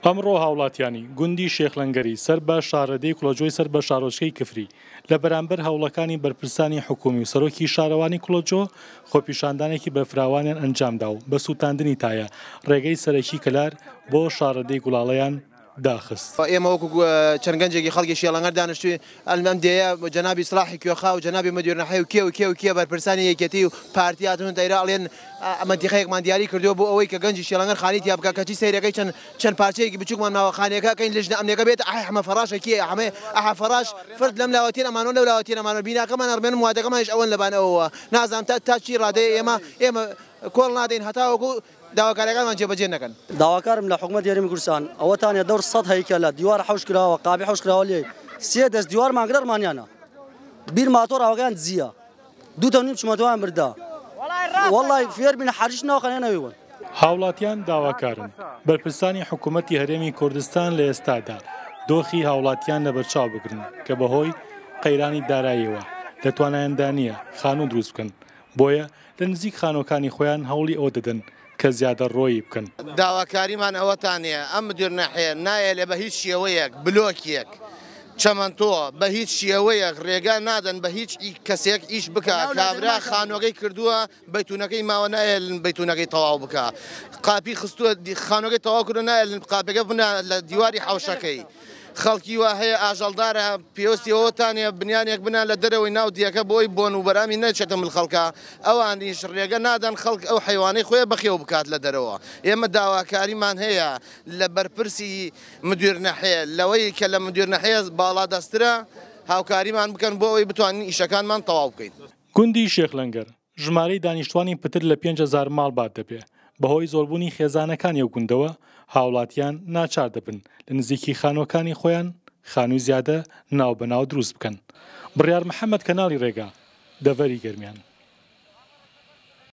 ئەمڕۆ هاوڵاتیانی گوندی شێخلەنگەری سەر بە شارەدەی کوڵەجۆی سەر بە شارۆچکەی کفری لە بەرامبەر هەوڵەکانی بەرپرسانی حکومی و سەرۆکی شارەوانی کوڵەجۆ خۆپیشاندانێکی بە فراوانیان ئەنجامدا و بە سوتاندنی تایە ڕێگەی سەرەکی کەلار بۆ شارەدەی گوڵاڵەیان داخست. ئێمە وەکو چەندگەنجێکی خەڵکی شێڵەنگەر دانیشتووی ئەلمەم دەیە جەنابی سلاحی کوێخا و جەنابی مەدیرنەحەی و کێ بەرپرسانی یەکێتی و پارتیاتون دەیرا ئەڵێن ئەمەندیقەیەکمان دیاری کردووە بۆ ئەوەی کە گەنجی شێڵەنگەر خانی تیا بکە کەچی سەیرەکەی چەند پارچەیەکی بچووکمان ناوە خانەکە کەین لەژنە ئەمنێکە بێت ئەحمە فەراشە کێ ئەحە فەراش فرد لەم لاوەتین ئەمانۆ لەو لاوەتین ئەمانۆ بیناکەمان ئەڕمێن وادەکەمانش ئەوەن لەبانەوەوە نازانم تا چی ڕادەیە ئێمە کۆڵ نادەین هەتاوەکو داواکاریەکانمان جێبەجێ نەکەن. داواکارم لە حکومەت یاریمی کوردستان ئەوەتانە دەور 100 هەیکەلە دیوار حەوش کراوە قابی حەوش کراوە لێ سێ دەست دیوارمان گرەرمانیانە بیر ماتۆر ئاوەکەیان دزیە دوو تەنیم چمەتوان بردا وەڵای فێر بینە حەریش ناوخەنێنەوەیون. هاوڵاتیان داواکارن بەرپرسانی حکوومەتی هەرێمی کوردستان لە ئێستادا دۆخی هاوڵاتیان لەبەرچاو بگرن کە بەهۆی قەیرانی داراییەوە دەتوانایاندا نییە خانوو دروست بکەن بۆیە لە نزیک خانۆکانی خۆیان هەوڵی ئەوە دەدەن کە زیادە ڕۆیی بکەن. داواکاریمان ئەوەتانەیە ئەم مدیرنەحەیە نایە لێ بە هیچ شێوەیەک بلۆکیەک چەمەندۆ بە هیچ شێوەیەک ڕێگا نادەن بە هیچ کەسێک ئیش بکە کابرا خانۆکەی کردووە بەیتونەکەی ماوە نایە بەیتونەکەی تەواو بکە قاپی خستووە خانۆکەی تەواو کردو نایە قاپەکە بنە لە دیواری حەوشەکەی خەڵکی وا هەیە ئاژەڵدارە پێوەستی ئەوەتانە بنیانێک بنا لە دەرەوەی ناو دیەکە بۆی بۆن و بەرامی نەچێتە مل خەڵکە ئەوانیش ڕێگە نادەن خەڵک ئەو حیوانەی خۆی بەخێو بکات لە دەرەوە. ئێمە داواکاریمان هەیە لە بەرپرسی مدیرنەحەیە لەوەی کە لە مدیرنەحەیە باڵا دەسترە هاوکاریمان بکەن بۆ ئەوەی بتوانین ئیشەکانمان تەواو بکەین. گوندی شێخلەنگەر ژمارەی دانیشتوانی پتر لە 5,000 ماڵ بات دەبێ بەهۆی زۆربوونی خێزانەکانی ئەو گوندەوە هاوڵاتیان ناچار دەبن لە نزیکی خانۆکانی خۆیان خانووی زیادە ناو بەناو دروست بکەن. بڕیار محەممەد کەناڵی ڕێگا دەڤەری گەرمیان.